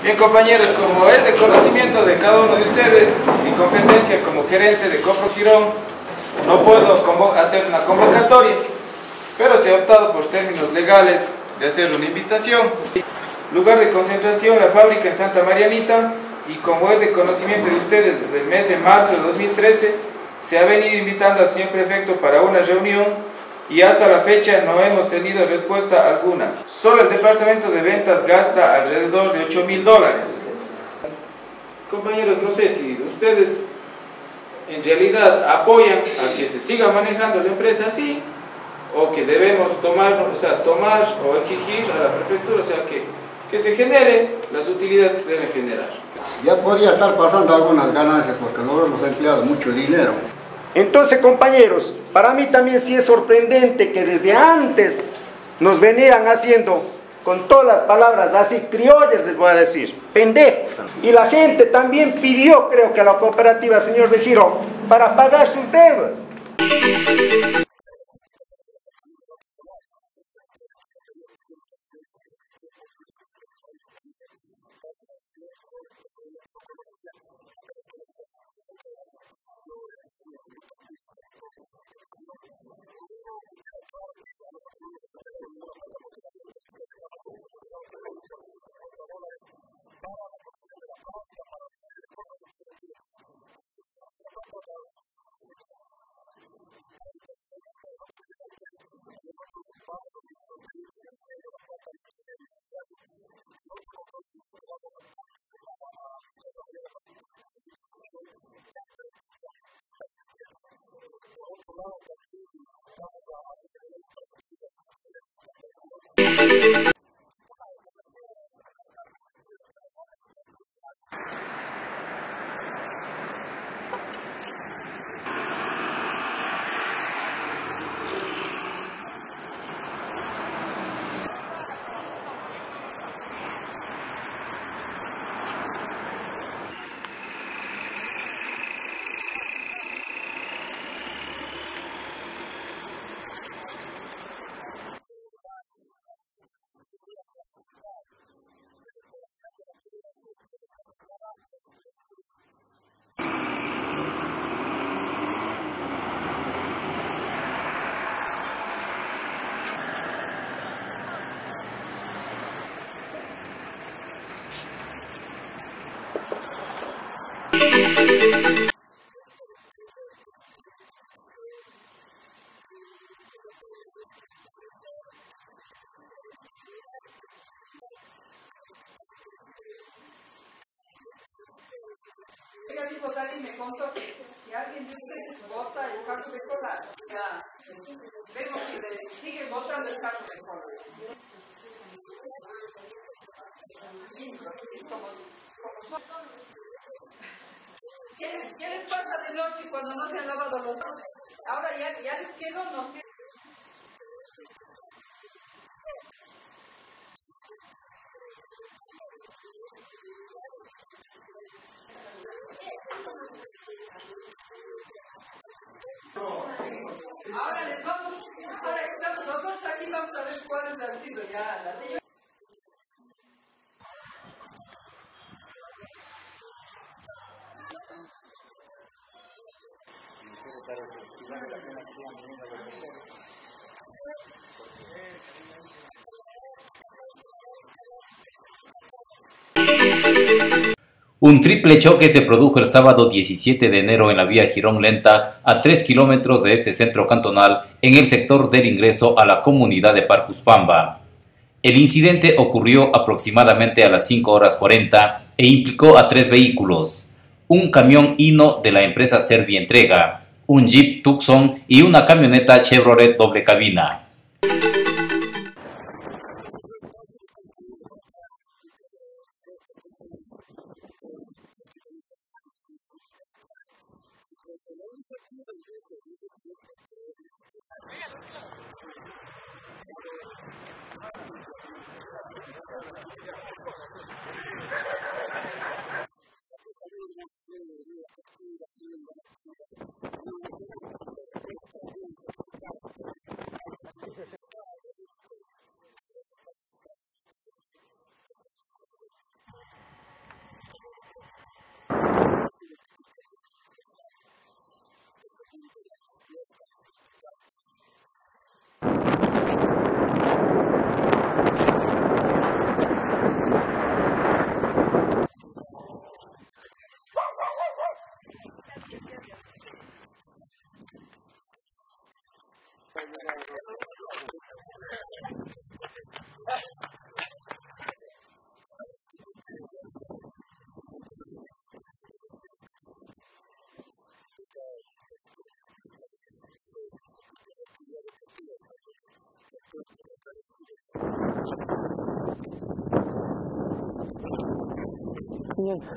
Bien, compañeros, como es de conocimiento de cada uno de ustedes, mi competencia como gerente de Copro Quirón, no puedo hacer una convocatoria, pero se ha optado por términos legales de hacer una invitación. Lugar de concentración, la fábrica en Santa Marianita, y como es de conocimiento de ustedes, desde el mes de marzo de 2013, se ha venido invitando al señor prefecto para una reunión y hasta la fecha no hemos tenido respuesta alguna. Solo el departamento de ventas gasta alrededor de $8.000. Compañeros, no sé si ustedes en realidad apoyan a que se siga manejando la empresa así, o que debemos tomar o exigir a la prefectura, que se generen las utilidades que se deben generar. Ya podría estar pasando algunas ganancias porque no hemos empleado mucho dinero. Entonces, compañeros, para mí también sí es sorprendente que desde antes nos venían haciendo, con todas las palabras así criollas les voy a decir, pendejos. Y la gente también pidió, creo que a la cooperativa señor de Girón, para pagar sus deudas. Ella dijo, Dani me contó que si alguien de ustedes vota el caso de cola, ya vemos que siguen votando el caso de cola. ¿Qué les pasa de noche cuando no se han lavado los ojos? Ahora ya les quedó, no sé. Ahora estamos nosotros aquí, vamos a ver cuáles han sido ya las señoras. Un triple choque se produjo el sábado 17 de enero en la vía Girón-Lentag, a 3 kilómetros de este centro cantonal, en el sector del ingreso a la comunidad de Parcuspamba. El incidente ocurrió aproximadamente a las 5:40 e implicó a 3 vehículos: un camión Hino de la empresa Servientrega, un Jeep Tucson y una camioneta Chevrolet doble cabina. conocimiento.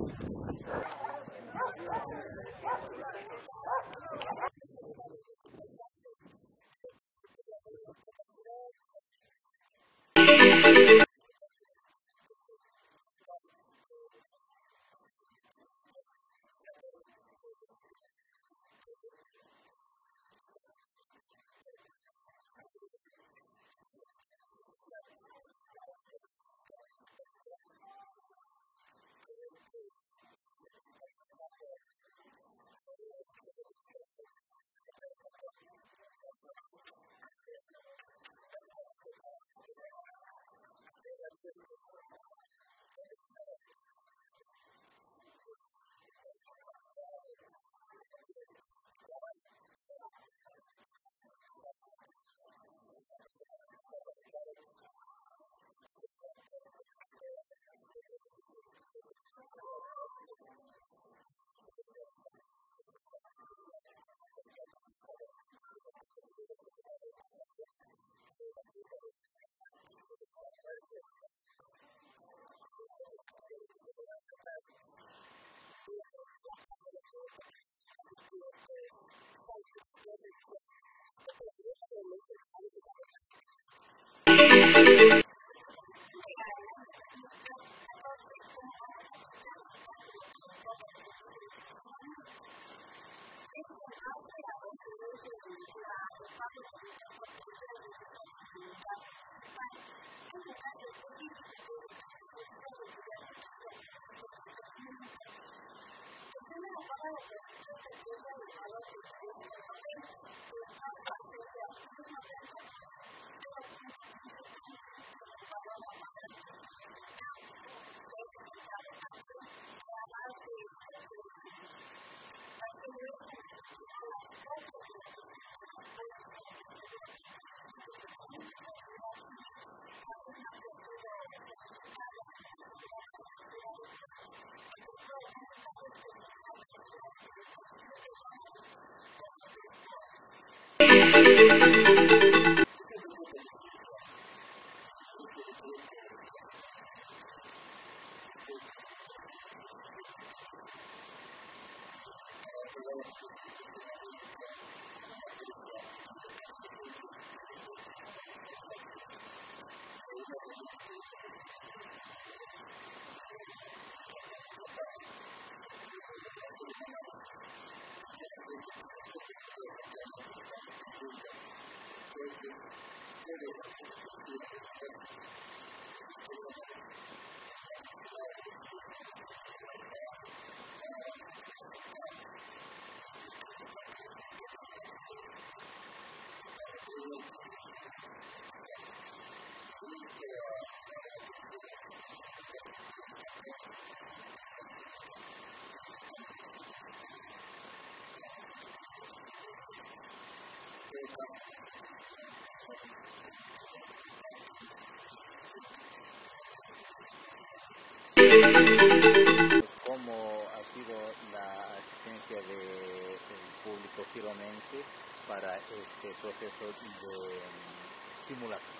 ¿Cómo ha sido la asistencia del público gironense para este proceso de simulacro?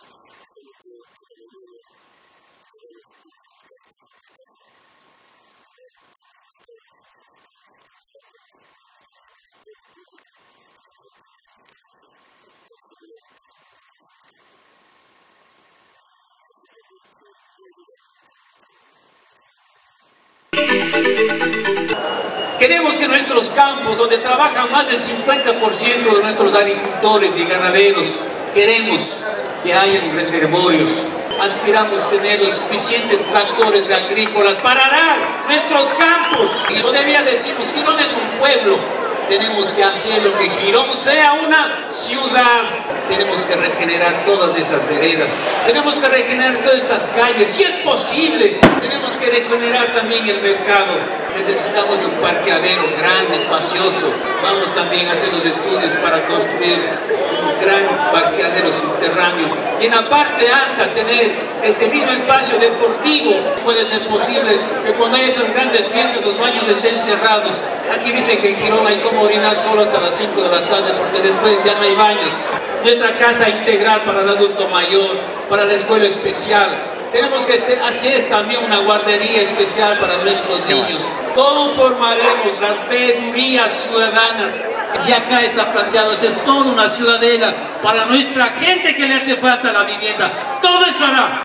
Queremos que nuestros campos, donde trabajan más del 50% de nuestros agricultores y ganaderos, queremos que hayan reservorios. Aspiramos tener los suficientes tractores agrícolas para arar nuestros campos. Y todavía decimos, Girón es un pueblo. Tenemos que hacer lo que Girón sea una ciudad. Tenemos que regenerar todas esas veredas. Tenemos que regenerar todas estas calles. Si es posible, tenemos que regenerar también el mercado. Necesitamos un parqueadero grande, espacioso. Vamos también a hacer los estudios para construir un gran parqueadero subterráneo. Y en la parte alta tener este mismo espacio deportivo. Puede ser posible que cuando hay esas grandes fiestas los baños estén cerrados. Aquí dicen que en Girón hay como orinar solo hasta las 5 de la tarde porque después ya no hay baños. Nuestra casa integral para el adulto mayor, para la escuela especial. Tenemos que hacer también una guardería especial para nuestros niños. Conformaremos las veedurías ciudadanas. Y acá está planteado hacer toda una ciudadela para nuestra gente que le hace falta la vivienda. Todo eso hará.